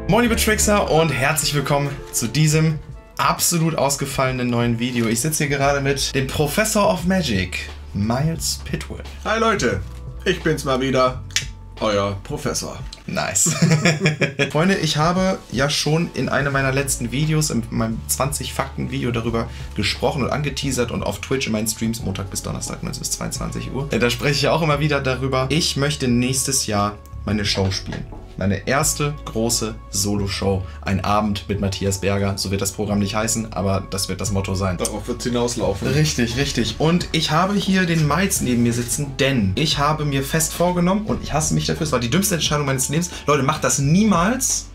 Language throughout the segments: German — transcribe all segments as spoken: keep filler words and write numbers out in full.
Moin liebe Trickser und herzlich willkommen zu diesem absolut ausgefallenen neuen Video. Ich sitze hier gerade mit dem Professor of Magic, Miles Pitwell. Hi Leute, ich bin's mal wieder, euer Professor. Nice. Freunde, ich habe ja schon in einem meiner letzten Videos, in meinem zwanzig Fakten Video darüber gesprochen und angeteasert und auf Twitch in meinen Streams Montag bis Donnerstag neunzehn bis zweiundzwanzig Uhr. Da spreche ich ja auch immer wieder darüber. Ich möchte nächstes Jahr meine Show spielen. Meine erste große Solo-Show. Ein Abend mit Matthias Berger. So wird das Programm nicht heißen, aber das wird das Motto sein. Darauf wird es hinauslaufen. Richtig, richtig. Und ich habe hier den Miles neben mir sitzen, denn ich habe mir fest vorgenommen, und ich hasse mich dafür, es war die dümmste Entscheidung meines Lebens. Leute, macht das niemals.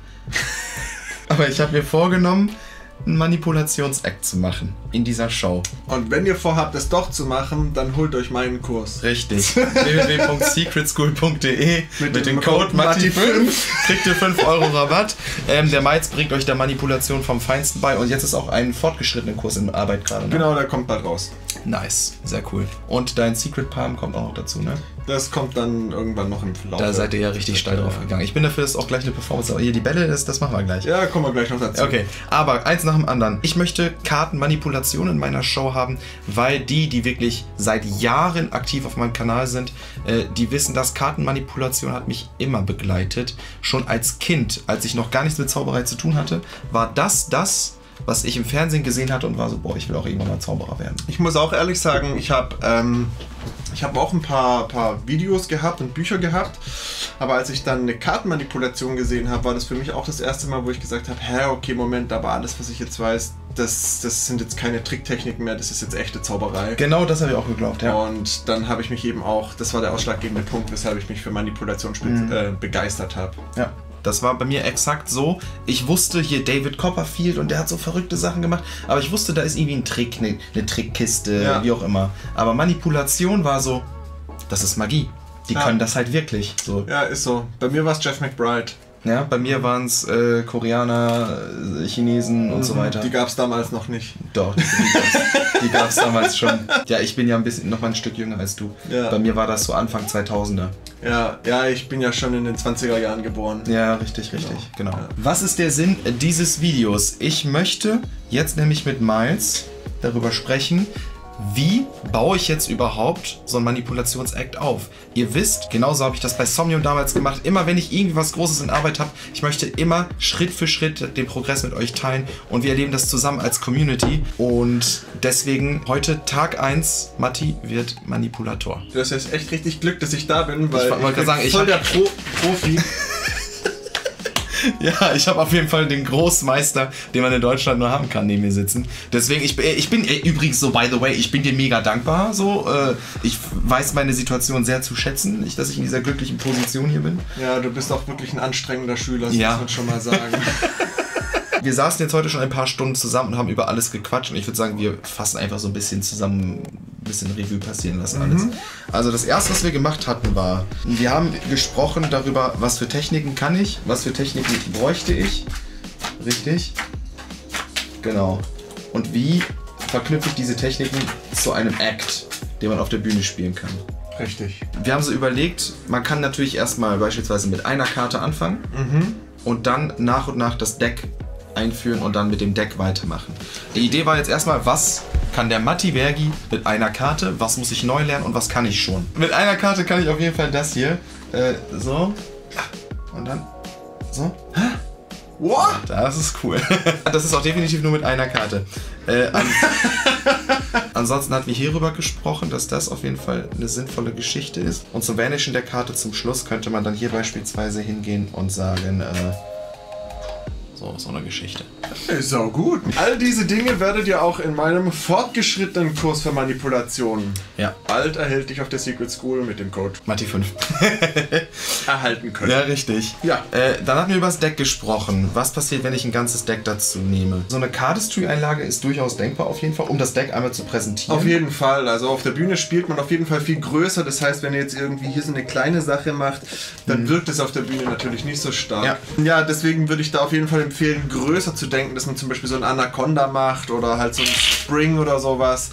Aber ich habe mir vorgenommen, einen Manipulationsakt zu machen in dieser Show. Und wenn ihr vorhabt, es doch zu machen, dann holt euch meinen Kurs. Richtig. w w w punkt secret school punkt de mit, mit dem Code Matti fünf kriegt ihr fünf Euro Rabatt. Ähm, der Miles bringt euch der Manipulation vom Feinsten bei und jetzt ist auch ein fortgeschrittenen Kurs in Arbeit gerade. Ne? Genau, der kommt bald raus. Nice, sehr cool. Und dein Secret Palm kommt auch noch dazu, ne? Das kommt dann irgendwann noch im Verlauf. Da seid ihr ja richtig steil drauf gegangen. Ich bin dafür, dass auch gleich eine Performance. Aber hier die Bälle, das, das machen wir gleich. Ja, kommen wir gleich noch dazu. Okay, aber eins nach dem anderen. Ich möchte Kartenmanipulation in meiner Show haben, weil die, die wirklich seit Jahren aktiv auf meinem Kanal sind, äh, die wissen, dass Kartenmanipulation hat mich immer begleitet. Schon als Kind, als ich noch gar nichts mit Zauberei zu tun hatte, war das das, was ich im Fernsehen gesehen hatte und war so, boah, ich will auch irgendwann mal Zauberer werden. Ich muss auch ehrlich sagen, ich habe ähm, ich habe auch ein paar, paar Videos gehabt und Bücher gehabt, aber als ich dann eine Kartenmanipulation gesehen habe, war das für mich auch das erste Mal, wo ich gesagt habe, hä, okay, Moment, aber alles, was ich jetzt weiß, das, das sind jetzt keine Tricktechniken mehr, das ist jetzt echte Zauberei. Genau, das habe ich auch geglaubt, ja. Und dann habe ich mich eben auch, das war der ausschlaggebende Punkt, weshalb ich mich für Manipulation mhm. äh, begeistert habe. Ja. Das war bei mir exakt so. Ich wusste hier David Copperfield und der hat so verrückte Sachen gemacht, aber ich wusste, da ist irgendwie ein Trick, eine, eine Trickkiste, ja. Wie auch immer. Aber Manipulation war so, das ist Magie. Die ja. können das halt wirklich. So. Ja, ist so. Bei mir war es Jeff McBride. Ja, bei mir waren es äh, Koreaner, äh, Chinesen mhm. und so weiter. Die gab es damals noch nicht. Doch, die gab es damals schon. Ja, ich bin ja ein bisschen noch mal ein Stück jünger als du. Ja. Bei mir war das so Anfang zweitausender. Ja, ja, ich bin ja schon in den zwanziger Jahren geboren. Ja, richtig, richtig, genau. genau. Ja. Was ist der Sinn dieses Videos? Ich möchte jetzt nämlich mit Miles darüber sprechen, wie baue ich jetzt überhaupt so einen Manipulationsakt auf? Ihr wisst, genauso habe ich das bei Somnium damals gemacht. Immer wenn ich irgendwie was Großes in Arbeit habe, ich möchte immer Schritt für Schritt den Progress mit euch teilen und wir erleben das zusammen als Community. Und deswegen heute Tag eins, Matti wird Manipulator. Du hast jetzt echt richtig Glück, dass ich da bin, weil ich, ich bin sagen, voll ich der Pro Profi. Ja, ich habe auf jeden Fall den Großmeister, den man in Deutschland nur haben kann, neben mir sitzen. Deswegen, ich, ich bin übrigens so, by the way, ich bin dir mega dankbar. So, äh, ich weiß meine Situation sehr zu schätzen, ich, dass ich in dieser glücklichen Position hier bin. Ja, du bist auch wirklich ein anstrengender Schüler, das ja. muss man schon mal sagen. Wir saßen jetzt heute schon ein paar Stunden zusammen und haben über alles gequatscht und ich würde sagen, wir fassen einfach so ein bisschen zusammen, ein bisschen Revue passieren lassen alles. Mhm. Also das erste, was wir gemacht hatten, war, wir haben gesprochen darüber, was für Techniken kann ich, was für Techniken bräuchte ich, richtig? Genau. Und wie verknüpfe ich diese Techniken zu einem Act, den man auf der Bühne spielen kann. Richtig. Wir haben so überlegt, man kann natürlich erstmal beispielsweise mit einer Karte anfangen mhm. und dann nach und nach das Deck einführen und dann mit dem Deck weitermachen. Die Idee war jetzt erstmal, was kann der Matti Bergi mit einer Karte, was muss ich neu lernen und was kann ich schon. Mit einer Karte kann ich auf jeden Fall das hier, äh, so, und dann, so. What? Das ist cool. Das ist auch definitiv nur mit einer Karte. Äh, an Ansonsten hatten wir hierüber gesprochen, dass das auf jeden Fall eine sinnvolle Geschichte ist. Und zum Vanishen der Karte zum Schluss könnte man dann hier beispielsweise hingehen und sagen, äh, so, so eine Geschichte. Ist auch gut. All diese Dinge werdet ihr auch in meinem fortgeschrittenen Kurs für Manipulationen ja. bald erhältlich auf der Secret School mit dem Code Matti fünf erhalten können. Ja, richtig. Ja. Äh, dann hatten wir über das Deck gesprochen. Was passiert, wenn ich ein ganzes Deck dazu nehme? So eine Cardistry-Einlage ist durchaus denkbar auf jeden Fall, um das Deck einmal zu präsentieren. Auf jeden Fall. Also auf der Bühne spielt man auf jeden Fall viel größer. Das heißt, wenn ihr jetzt irgendwie hier so eine kleine Sache macht, dann mhm. wirkt es auf der Bühne natürlich nicht so stark. Ja, ja deswegen würde ich da auf jeden Fall empfehlen, größer zu denken, dass man zum Beispiel so ein Anaconda macht oder halt so ein Spring oder sowas.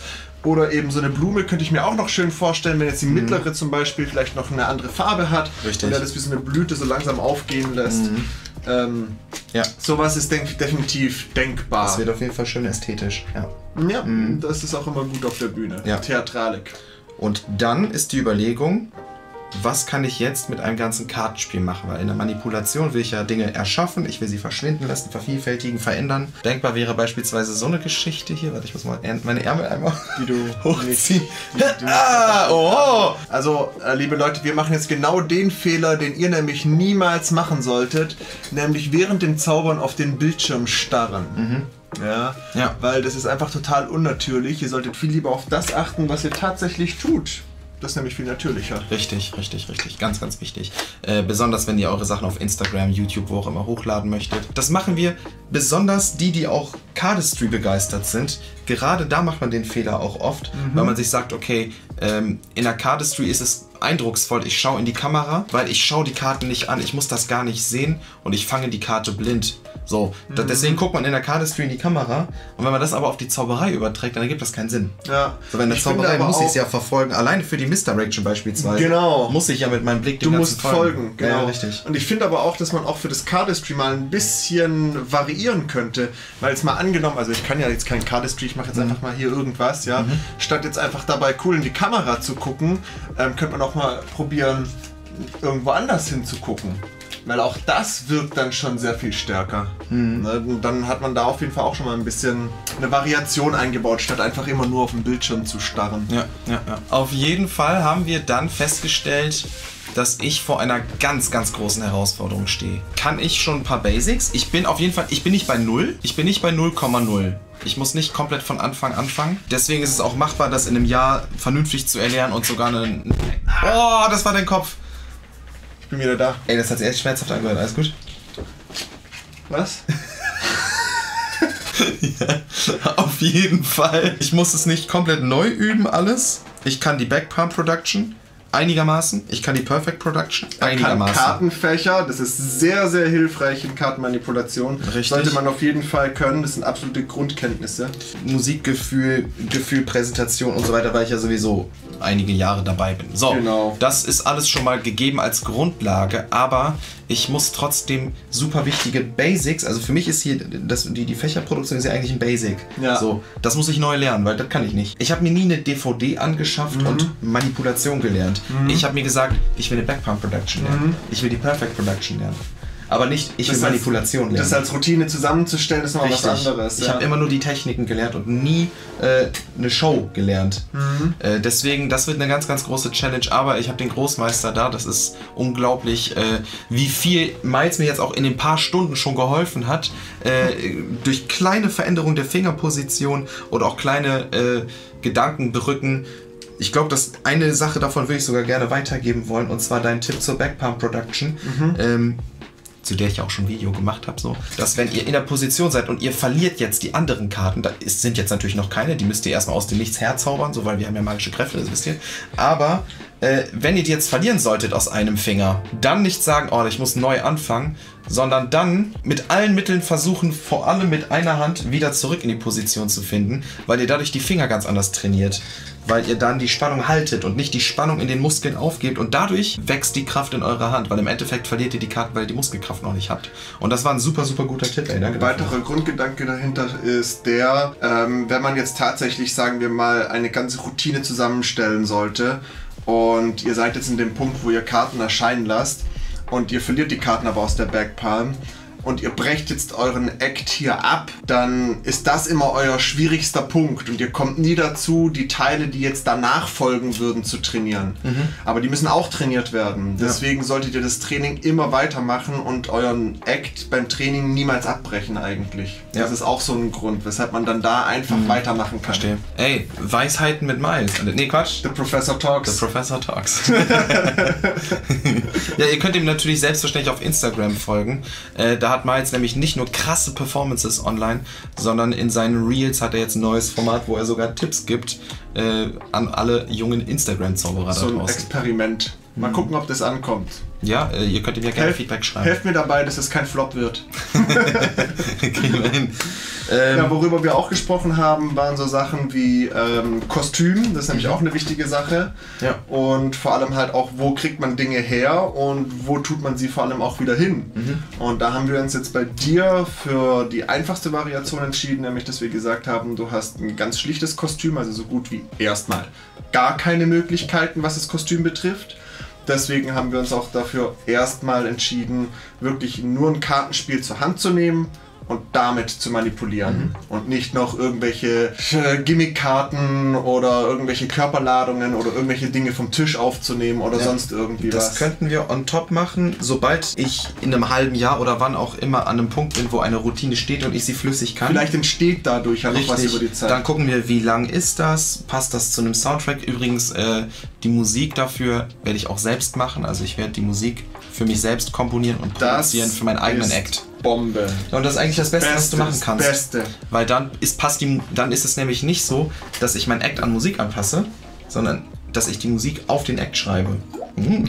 Oder eben so eine Blume könnte ich mir auch noch schön vorstellen, wenn jetzt die mittlere zum Beispiel vielleicht noch eine andere Farbe hat. Richtig. Und der das wie so eine Blüte so langsam aufgehen lässt. Mhm. Ähm, ja. Sowas ist denk definitiv denkbar. Das wird auf jeden Fall schön ästhetisch. Ja, ja mhm. Das ist auch immer gut auf der Bühne. Ja. Theatralik. Und dann ist die Überlegung, was kann ich jetzt mit einem ganzen Kartenspiel machen? Weil in der Manipulation will ich ja Dinge erschaffen, ich will sie verschwinden lassen, vervielfältigen, verändern. Denkbar wäre beispielsweise so eine Geschichte hier. Warte, ich muss mal meine Ärmel einmal die du hochziehen. Die, die ah, oh. Also, äh, liebe Leute, wir machen jetzt genau den Fehler, den ihr nämlich niemals machen solltet, nämlich während dem Zaubern auf den Bildschirm starren. Mhm. Ja, ja, weil das ist einfach total unnatürlich. Ihr solltet viel lieber auf das achten, was ihr tatsächlich tut. Das ist nämlich viel natürlicher. Richtig, richtig, richtig. Ganz, ganz wichtig. Äh, besonders, wenn ihr eure Sachen auf Instagram, YouTube, wo auch immer hochladen möchtet. Das machen wir besonders die, die auch Cardistry begeistert sind. Gerade da macht man den Fehler auch oft, mhm. weil man sich sagt, okay, ähm, in der Cardistry ist es eindrucksvoll, ich schaue in die Kamera, weil ich schaue die Karten nicht an, ich muss das gar nicht sehen und ich fange die Karte blind. So, mhm. deswegen guckt man in der Cardistry in die Kamera und wenn man das aber auf die Zauberei überträgt, dann ergibt das keinen Sinn. Ja. So, in der Zauberei muss ich es ja verfolgen, alleine für die Misdirection beispielsweise. Genau. Muss ich ja mit meinem Blick den Du musst folgen, folgen genau. Ja, richtig. Und ich finde aber auch, dass man auch für das Cardistry mal ein bisschen variieren könnte, weil jetzt mal angenommen, also ich kann ja jetzt kein Cardistry, ich mache jetzt mhm. einfach mal hier irgendwas, ja, mhm. statt jetzt einfach dabei cool in die Kamera zu gucken, ähm, könnte man auch mal probieren, irgendwo anders hinzugucken. Weil auch das wirkt dann schon sehr viel stärker. Mhm. Ne, dann hat man da auf jeden Fall auch schon mal ein bisschen eine Variation eingebaut, statt einfach immer nur auf den Bildschirm zu starren. Ja, ja, ja. Auf jeden Fall haben wir dann festgestellt, dass ich vor einer ganz, ganz großen Herausforderung stehe. Kann ich schon ein paar Basics? Ich bin auf jeden Fall, ich bin nicht bei null. Ich bin nicht bei null Komma null. Ich muss nicht komplett von Anfang anfangen. Deswegen ist es auch machbar, das in einem Jahr vernünftig zu erlernen und sogar einen... Oh, das war dein Kopf. Ich bin wieder da. Ey, das hat sich echt schmerzhaft angehört. Alles gut? Was? Ja, auf jeden Fall. Ich muss es nicht komplett neu üben, alles. Ich kann die Backpalm Production einigermaßen. Ich kann die Perfect Production einigermaßen. Kann Kartenfächer, das ist sehr, sehr hilfreich in Kartenmanipulation. Richtig. Sollte man auf jeden Fall können. Das sind absolute Grundkenntnisse. Musikgefühl, Gefühl, Präsentation und so weiter, weil ich ja sowieso einige Jahre dabei bin. So, genau. Das ist alles schon mal gegeben als Grundlage, aber ich muss trotzdem super wichtige Basics, also für mich ist hier, das, die, die Fächerproduktion ist ja eigentlich ein Basic. Ja. So, das muss ich neu lernen, weil das kann ich nicht. Ich habe mir nie eine D V D angeschafft mhm. und Manipulation gelernt. Mhm. Ich habe mir gesagt, ich will eine Backpalm Production lernen. Mhm. Ich will die Perfect Production lernen. Aber nicht, ich will das Manipulation als, lernen. Das als Routine zusammenzustellen, ist noch Richtig. was anderes. Ich ja. habe immer nur die Techniken gelernt und nie äh, eine Show gelernt. Mhm. Äh, deswegen, das wird eine ganz, ganz große Challenge. Aber ich habe den Großmeister da. Das ist unglaublich, äh, wie viel Miles mir jetzt auch in den paar Stunden schon geholfen hat. Äh, durch kleine Veränderungen der Fingerposition oder auch kleine äh, Gedankenbrücken. Ich glaube, dass eine Sache davon würde ich sogar gerne weitergeben wollen. Und zwar dein Tipp zur Backpalm Production. Mhm. Ähm, zu der ich auch schon ein Video gemacht habe, so, dass wenn ihr in der Position seid und ihr verliert jetzt die anderen Karten, da ist, sind jetzt natürlich noch keine, die müsst ihr erstmal aus dem Nichts herzaubern, so, weil wir haben ja magische Kräfte, das wisst ihr, aber äh, wenn ihr die jetzt verlieren solltet aus einem Finger, dann nicht sagen, oh, ich muss neu anfangen, sondern dann mit allen Mitteln versuchen, vor allem mit einer Hand wieder zurück in die Position zu finden, weil ihr dadurch die Finger ganz anders trainiert. Weil ihr dann die Spannung haltet und nicht die Spannung in den Muskeln aufgebt und dadurch wächst die Kraft in eurer Hand, weil im Endeffekt verliert ihr die Karten, weil ihr die Muskelkraft noch nicht habt. Und das war ein super, super guter Tipp, ey. Danke. Ein weiterer Grundgedanke dahinter ist der, ähm, wenn man jetzt tatsächlich, sagen wir mal, eine ganze Routine zusammenstellen sollte und ihr seid jetzt in dem Punkt, wo ihr Karten erscheinen lasst und ihr verliert die Karten aber aus der Backpalm, und ihr brecht jetzt euren Act hier ab, dann ist das immer euer schwierigster Punkt und ihr kommt nie dazu, die Teile, die jetzt danach folgen würden, zu trainieren. Mhm. Aber die müssen auch trainiert werden. Deswegen ja. solltet ihr das Training immer weitermachen und euren Act beim Training niemals abbrechen eigentlich. Ja. Das ist auch so ein Grund, weshalb man dann da einfach mhm. weitermachen kann. Verstehe. Ey, Weisheiten mit Miles. Nee, Quatsch. The Professor Talks. The Professor Talks. Ja, ihr könnt ihm natürlich selbstverständlich auf Instagram folgen. Äh, da hat Miles nämlich nicht nur krasse Performances online, sondern in seinen Reels hat er jetzt ein neues Format, wo er sogar Tipps gibt äh, an alle jungen Instagram-Zauberer so da draußen. So ein Experiment. Mal gucken, ob das ankommt. Ja, äh, ihr könnt mir gerne Helf, Feedback schreiben. Helft mir dabei, dass es kein Flop wird. Kriegen wir hin. Ähm, ja, worüber wir auch gesprochen haben, waren so Sachen wie ähm, Kostüm. Das ist nämlich mhm. auch eine wichtige Sache. Ja. Und vor allem halt auch, wo kriegt man Dinge her und wo tut man sie vor allem auch wieder hin. Mhm. Und da haben wir uns jetzt bei dir für die einfachste Variation entschieden, nämlich dass wir gesagt haben, du hast ein ganz schlichtes Kostüm, also so gut wie erstmal gar keine Möglichkeiten, was das Kostüm betrifft. Deswegen haben wir uns auch dafür erstmal entschieden, wirklich nur ein Kartenspiel zur Hand zu nehmen und damit zu manipulieren. Mhm. Und nicht noch irgendwelche äh, Gimmickkarten oder irgendwelche Körperladungen oder irgendwelche Dinge vom Tisch aufzunehmen oder ja. sonst irgendwie das was. Das könnten wir on top machen, sobald ich in einem halben Jahr oder wann auch immer an einem Punkt bin, wo eine Routine steht und ich sie flüssig kann. Vielleicht entsteht dadurch ja noch was über die Zeit. Dann gucken wir, wie lang ist das, passt das zu einem Soundtrack. Übrigens, äh, die Musik dafür werde ich auch selbst machen. Also ich werde die Musik für mich selbst komponieren und produzieren das für meinen eigenen Act. Bombe. Und das ist eigentlich das Beste, Beste, was du machen kannst. Beste. Weil dann ist, passt die, dann ist es nämlich nicht so, dass ich meinen Act an Musik anpasse, sondern dass ich die Musik auf den Act schreibe. Mhm.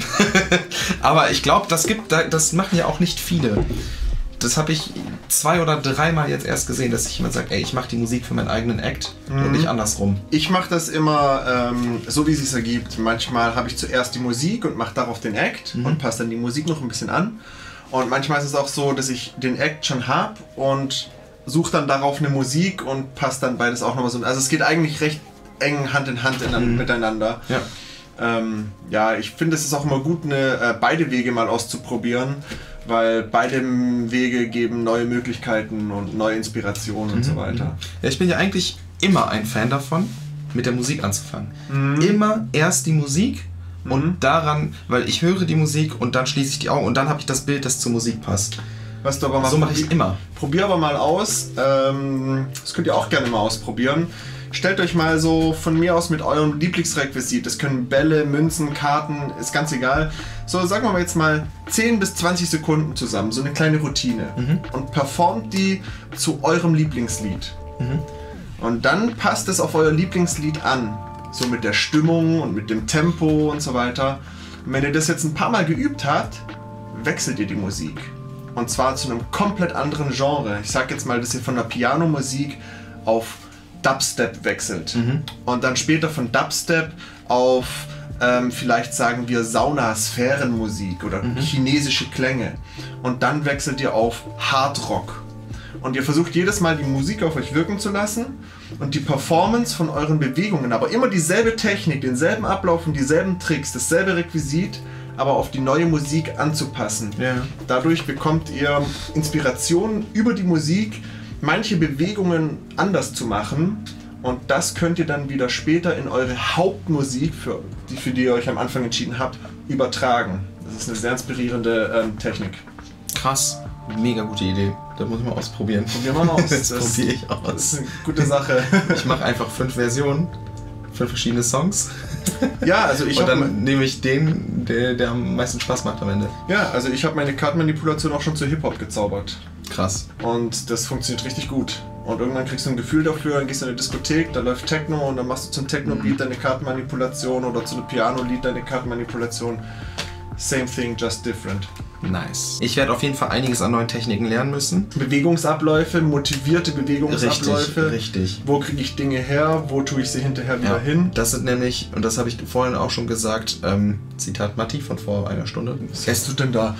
Aber ich glaube, das gibt, das machen ja auch nicht viele. Das habe ich zwei oder dreimal jetzt erst gesehen, dass sich jemand sagt, ey, ich mache die Musik für meinen eigenen Act mhm. und nicht andersrum. Ich mache das immer ähm, so, wie es sich ergibt. Manchmal habe ich zuerst die Musik und mache darauf den Act mhm. und passe dann die Musik noch ein bisschen an. Und manchmal ist es auch so, dass ich den Act schon habe und suche dann darauf eine Musik und passe dann beides auch nochmal so. Also es geht eigentlich recht eng Hand in Hand in, mhm. miteinander. Ja. Ähm, ja, ich finde, es ist auch immer gut, eine, äh, beide Wege mal auszuprobieren, weil beide Wege geben neue Möglichkeiten und neue Inspirationen mhm. und so weiter. Ja, ich bin ja eigentlich immer ein Fan davon, mit der Musik anzufangen. Mhm. Immer erst die Musik und mhm. daran, weil ich höre die Musik und dann schließe ich die Augen und dann habe ich das Bild, das zur Musik passt. Was du aber mal so mache ich immer. Probier aber mal aus. Ähm, das könnt ihr auch gerne mal ausprobieren. Stellt euch mal so von mir aus mit eurem Lieblingsrequisit. Das können Bälle, Münzen, Karten, ist ganz egal. So, sagen wir mal jetzt mal zehn bis zwanzig Sekunden zusammen, so eine kleine Routine. Mhm. Und performt die zu eurem Lieblingslied. Mhm. Und dann passt es auf euer Lieblingslied an. So mit der Stimmung und mit dem Tempo und so weiter. Und wenn ihr das jetzt ein paar Mal geübt habt, wechselt ihr die Musik. Und zwar zu einem komplett anderen Genre. Ich sag jetzt mal, dass ihr von der Pianomusik auf Dubstep wechselt. Mhm. Und dann später von Dubstep auf ähm, vielleicht sagen wir Sauna-Sphärenmusik oder mhm. chinesische Klänge. Und dann wechselt ihr auf Hardrock. Und ihr versucht jedes Mal die Musik auf euch wirken zu lassen und die Performance von euren Bewegungen, aber immer dieselbe Technik, denselben Ablauf und dieselben Tricks, dasselbe Requisit, aber auf die neue Musik anzupassen. Ja. Dadurch bekommt ihr Inspiration über die Musik, manche Bewegungen anders zu machen und das könnt ihr dann wieder später in eure Hauptmusik, für die, für die ihr euch am Anfang entschieden habt, übertragen. Das ist eine sehr inspirierende ähm, Technik. Krass, mega gute Idee. Das muss ich mal ausprobieren. Probieren wir mal aus. Das, das probiere ich aus. Das ist eine gute Sache. Ich mache einfach fünf Versionen, fünf verschiedene Songs. Ja, also ich Und dann mein... nehme ich den, der, der am meisten Spaß macht am Ende. Ja, also ich habe meine Kartenmanipulation auch schon zu Hip-Hop gezaubert. Krass. Und das funktioniert richtig gut. Und irgendwann kriegst du ein Gefühl dafür, dann gehst du in eine Diskothek, da läuft Techno und dann machst du zum Techno-Beat deine Kartenmanipulation oder zu einem Piano-Lied deine Kartenmanipulation. Same thing, just different. Nice. Ich werde auf jeden Fall einiges an neuen Techniken lernen müssen. Bewegungsabläufe, motivierte Bewegungsabläufe. Richtig, richtig. Wo kriege ich Dinge her? Wo tue ich sie hinterher wieder ja, hin? Das sind nämlich, und das habe ich vorhin auch schon gesagt, ähm, Zitat Matti von vor einer Stunde. Was hast du denn da?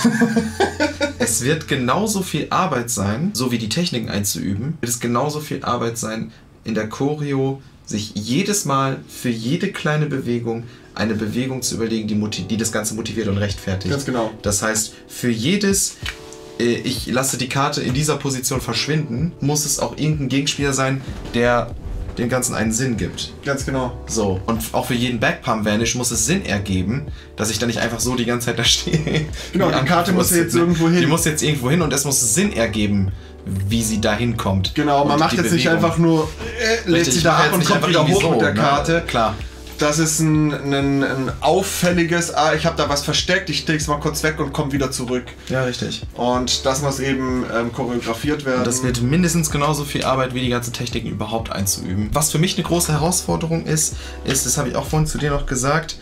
Es wird genauso viel Arbeit sein, so wie die Techniken einzuüben, wird es genauso viel Arbeit sein, in der Choreo sich jedes Mal für jede kleine Bewegung eine Bewegung zu überlegen, die, die das Ganze motiviert und rechtfertigt. Ganz genau. Das heißt, für jedes, äh, ich lasse die Karte in dieser Position verschwinden, muss es auch irgendein Gegenspieler sein, der dem Ganzen einen Sinn gibt. Ganz genau. So, und auch für jeden Backpump Vanish muss es Sinn ergeben, dass ich da nicht einfach so die ganze Zeit da stehe. Genau, die, die Karte muss jetzt irgendwo hin. Die muss jetzt irgendwo hin und es muss Sinn ergeben, wie sie da hinkommt. Genau, man macht jetzt Bewegung. nicht einfach nur, äh, lädt sie da ab und kommt wieder hoch so, mit der Karte. Ne? Klar. Das ist ein, ein, ein auffälliges, ah, ich habe da was versteckt, ich leg's mal kurz weg und komme wieder zurück. Ja, richtig. Und das muss eben ähm, choreografiert werden. Und das wird mindestens genauso viel Arbeit, wie die ganzen Techniken überhaupt einzuüben. Was für mich eine große Herausforderung ist, ist, das habe ich auch vorhin zu dir noch gesagt,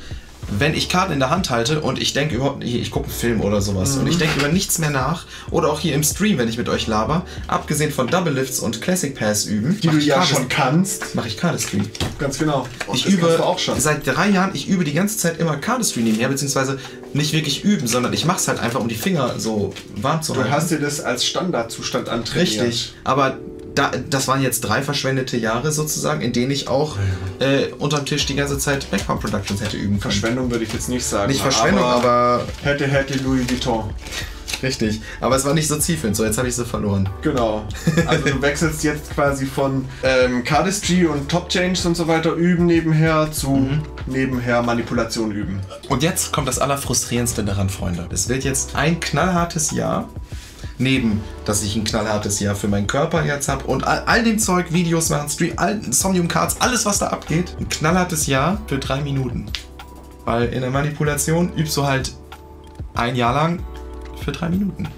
wenn ich Karten in der Hand halte und ich denke überhaupt nicht, ich gucke einen Film oder sowas mhm. und ich denke über nichts mehr nach oder auch hier im Stream, wenn ich mit euch laber, abgesehen von Double Lifts und Classic Pass üben, die du ja schon kannst, mache ich Cardistry. Ganz genau. Und ich übe auch schon. Seit drei Jahren, ich übe die ganze Zeit immer Cardistry nebenher, beziehungsweise nicht wirklich üben, sondern ich mache es halt einfach, um die Finger so warm zu halten. Du hast dir das als Standardzustand antrainiert. Richtig, aber Da, das waren jetzt drei verschwendete Jahre sozusagen, in denen ich auch äh, unterm Tisch die ganze Zeit Background Productions hätte üben können. Verschwendung würde ich jetzt nicht sagen. Nicht Verschwendung, aber... aber hätte, hätte Louis Vuitton. Richtig, aber es war nicht so zielführend, so jetzt habe ich sie verloren. Genau, also du wechselst jetzt quasi von ähm, Cardistry und Top Changes und so weiter üben nebenher zu mhm. nebenher Manipulation üben. Und jetzt kommt das Allerfrustrierendste daran, Freunde. Es wird jetzt ein knallhartes Jahr. Neben, dass ich ein knallhartes Jahr für meinen Körper jetzt habe und all, all dem Zeug, Videos machen, Stream, all, Somnium Cards, alles was da abgeht. Ein knallhartes Jahr für drei Minuten. Weil in der Manipulation übst du halt ein Jahr lang für drei Minuten.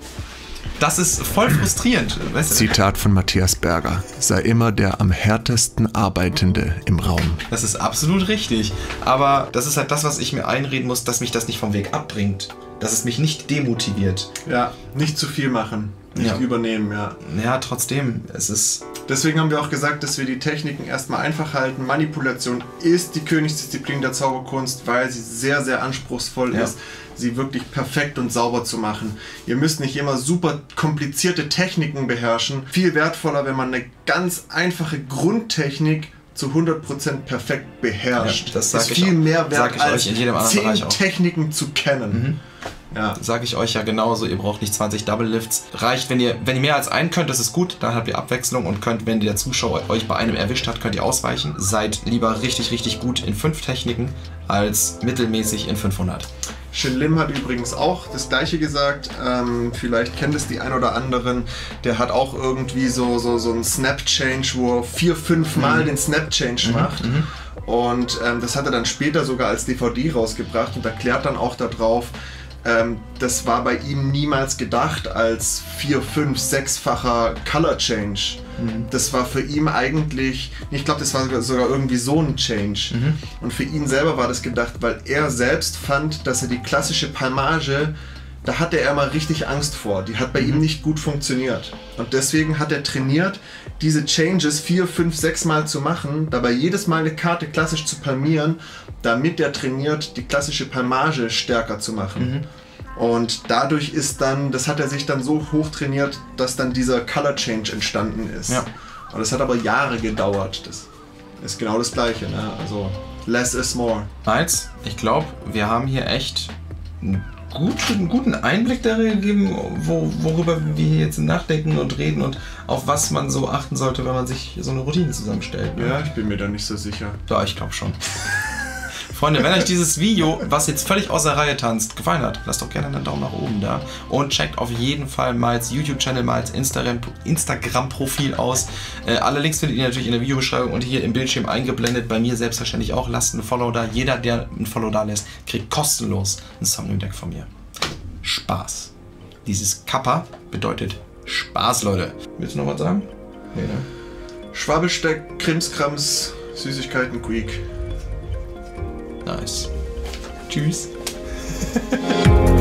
Das ist voll frustrierend. Weißt du? Zitat von Matthias Berger. Sei immer der am härtesten Arbeitende im Raum. Das ist absolut richtig. Aber das ist halt das, was ich mir einreden muss, dass mich das nicht vom Weg abbringt. Dass es mich nicht demotiviert. Ja, nicht zu viel machen. Nicht ja. übernehmen, ja. Ja, trotzdem, es ist... Deswegen haben wir auch gesagt, dass wir die Techniken erstmal einfach halten. Manipulation ist die Königsdisziplin der Zauberkunst, weil sie sehr, sehr anspruchsvoll ja. ist, sie wirklich perfekt und sauber zu machen. Ihr müsst nicht immer super komplizierte Techniken beherrschen. Viel wertvoller, wenn man eine ganz einfache Grundtechnik zu hundert Prozent perfekt beherrscht. Ja, das ist viel auch, mehr wert ich als euch in jedem anderen zehn Bereich auch. Techniken zu kennen. Mhm. Ja. Sage ich euch ja genauso, ihr braucht nicht zwanzig Double Lifts. Reicht, wenn ihr, wenn ihr mehr als einen könnt, das ist gut, dann habt ihr Abwechslung und könnt, wenn der Zuschauer euch bei einem erwischt hat, könnt ihr ausweichen. Seid lieber richtig, richtig gut in fünf Techniken als mittelmäßig in fünfhundert. Shin Lim hat übrigens auch das gleiche gesagt, ähm, vielleicht kennt es die ein oder anderen, der hat auch irgendwie so, so, so einen Snap-Change, wo er vier, fünf Mal mhm. den Snap-Change mhm. macht. Mhm. Und ähm, das hat er dann später sogar als D V D rausgebracht und erklärt dann auch darauf, ähm, das war bei ihm niemals gedacht als vier, fünf, sechsfacher Color Change. Mhm. Das war für ihn eigentlich, ich glaube, das war sogar irgendwie so ein Change. Mhm. Und für ihn selber war das gedacht, weil er selbst fand, dass er die klassische Palmage, da hatte er mal richtig Angst vor. Die hat bei mhm. ihm nicht gut funktioniert. Und deswegen hat er trainiert, diese Changes vier, fünf, sechs Mal zu machen, dabei jedes Mal eine Karte klassisch zu palmieren, damit er trainiert, die klassische Palmage stärker zu machen. Mhm. Und dadurch ist dann, das hat er sich dann so hoch trainiert, dass dann dieser Color Change entstanden ist. Ja. Und das hat aber Jahre gedauert. Das ist genau das Gleiche. Ne? Also less is more. Nice. Ich glaube, wir haben hier echt einen guten, einen guten Einblick darin gegeben, wo, worüber wir jetzt nachdenken und reden und auf was man so achten sollte, wenn man sich so eine Routine zusammenstellt. Ne? Ja, ich bin mir da nicht so sicher. Ja, ich glaube schon. Freunde, wenn euch dieses Video, was jetzt völlig außer Reihe tanzt, gefallen hat, lasst doch gerne einen Daumen nach oben da und checkt auf jeden Fall Miles YouTube-Channel, Miles Instagram-Profil aus. Äh, alle Links findet ihr natürlich in der Videobeschreibung und hier im Bildschirm eingeblendet. Bei mir selbstverständlich auch. Lasst einen Follow da. Jeder, der einen Follow da lässt, kriegt kostenlos ein Somnium-Deck von mir. Spaß. Dieses Kappa bedeutet Spaß, Leute. Willst du noch was sagen? Nee, ne? Schwabbelsteck, Krimskrams, Süßigkeiten, Quick. Nice. Tschüss.